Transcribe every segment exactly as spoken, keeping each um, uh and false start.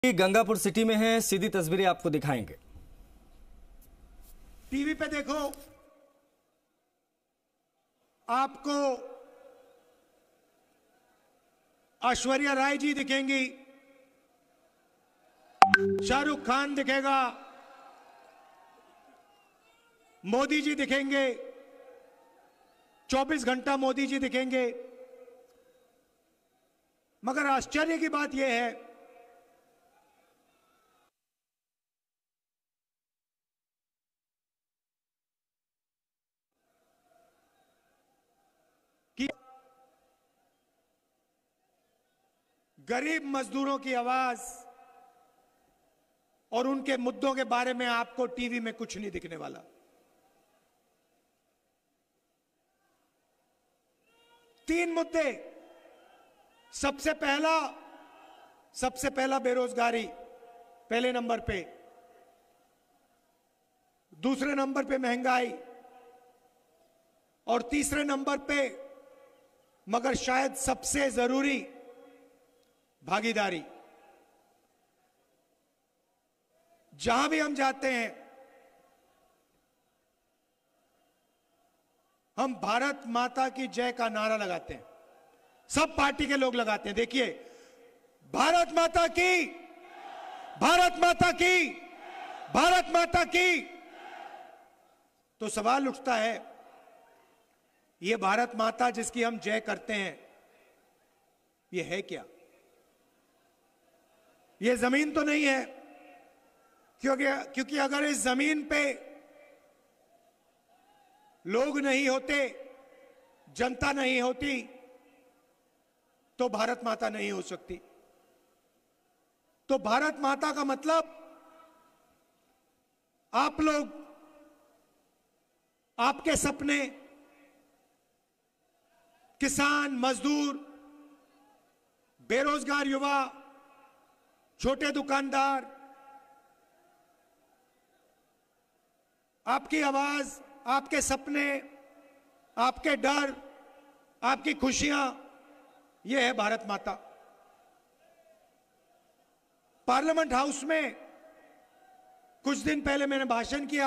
Gangapur city में है, सीधी तस्वीरें आपको दिखाएंगे। टीवी पे देखो, आपको ऐश्वर्या राय जी दिखेंगी, शाहरुख खान दिखेगा, मोदी जी दिखेंगे, चौबीस घंटा मोदी जी दिखेंगे। मगर आश्चर्य की बात यह है कि गरीब मजदूरों की आवाज और उनके मुद्दों के बारे में आपको टीवी में कुछ नहीं दिखने वाला। तीन मुद्दे। सबसे पहला सबसे पहला बेरोजगारी पहले नंबर पे, दूसरे नंबर पे महंगाई और तीसरे नंबर पे, मगर शायद सबसे जरूरी, भागीदारी। जहां भी हम जाते हैं हम भारत माता की जय का नारा लगाते हैं। सब पार्टी के लोग लगाते हैं। देखिए, भारत माता की, भारत माता की, भारत माता की। तो सवाल उठता है, ये भारत माता जिसकी हम जय करते हैं, ये है क्या? ये जमीन तो नहीं है, क्योंकि क्योंकि अगर इस जमीन पे लोग नहीं होते, जनता नहीं होती, तो भारत माता नहीं हो सकती। तो भारत माता का मतलब आप लोग, आपके सपने, किसान, मजदूर, बेरोजगार युवा, छोटे दुकानदार, आपकी आवाज, आपके सपने, आपके डर, आपकी खुशियां, यह है भारत माता। पार्लियामेंट हाउस में कुछ दिन पहले मैंने भाषण किया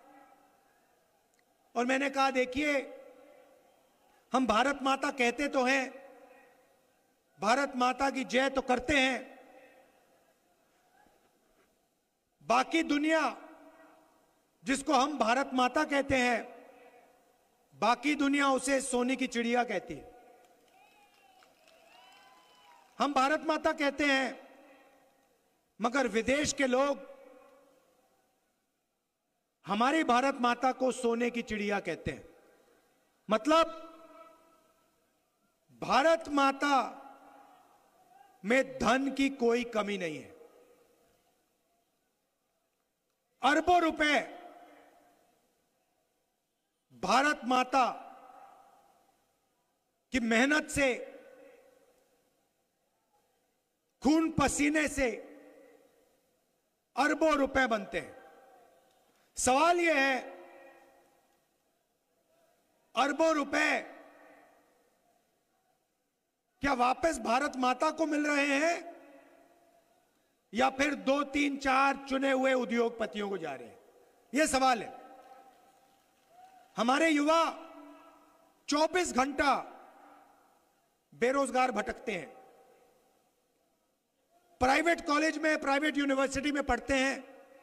और मैंने कहा, देखिए, हम भारत माता कहते तो हैं, भारत माता की जय तो करते हैं, बाकी दुनिया जिसको हम भारत माता कहते हैं, बाकी दुनिया उसे सोने की चिड़िया कहती है। हम भारत माता कहते हैं, मगर विदेश के लोग हमारी भारत माता को सोने की चिड़िया कहते हैं। मतलब भारत माता में धन की कोई कमी नहीं है। अरबों रुपए भारत माता की मेहनत से, खून पसीने से अरबों रुपए बनते हैं। सवाल यह है, अरबों रुपए क्या वापस भारत माता को मिल रहे हैं या फिर दो तीन चार चुने हुए उद्योगपतियों को जा रहे हैं? यह सवाल है। हमारे युवा चौबीस घंटा बेरोजगार भटकते हैं, प्राइवेट कॉलेज में, प्राइवेट यूनिवर्सिटी में पढ़ते हैं,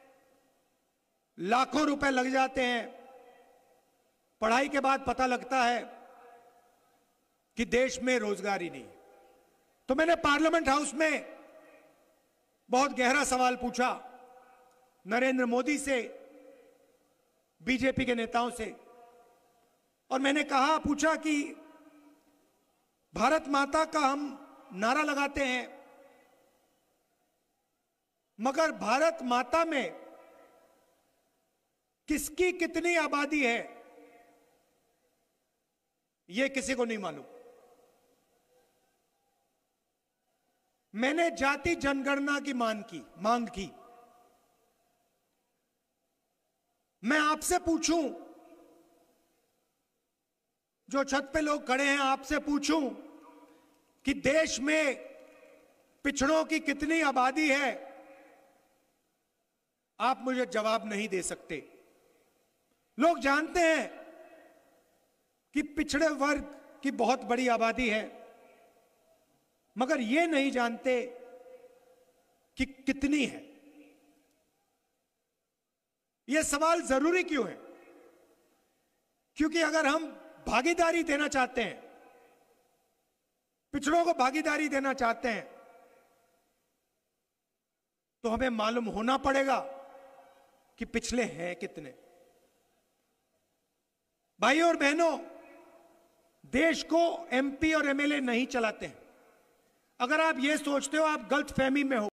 लाखों रुपए लग जाते हैं। पढ़ाई के बाद पता लगता है कि देश में रोजगार ही नहीं। तो मैंने पार्लियामेंट हाउस में बहुत गहरा सवाल पूछा नरेंद्र मोदी से, बीजेपी के नेताओं से, और मैंने कहा, पूछा कि भारत माता का हम नारा लगाते हैं, मगर भारत माता में किसकी कितनी आबादी है, यह किसी को नहीं मालूम। मैंने जाति जनगणना की मांग की मांग की मैं आपसे पूछूं, जो छत पे लोग खड़े हैं, आपसे पूछूं कि देश में पिछड़ों की कितनी आबादी है, आप मुझे जवाब नहीं दे सकते। लोग जानते हैं कि पिछड़े वर्ग की बहुत बड़ी आबादी है, मगर ये नहीं जानते कि कितनी है। यह सवाल जरूरी क्यों है? क्योंकि अगर हम भागीदारी देना चाहते हैं, पिछड़ों को भागीदारी देना चाहते हैं, तो हमें मालूम होना पड़ेगा कि पिछले हैं कितने। भाइयों और बहनों, देश को एमपी और एमएलए नहीं चलाते हैं। अगर आप यह सोचते हो, आप गलत फहमी में हो।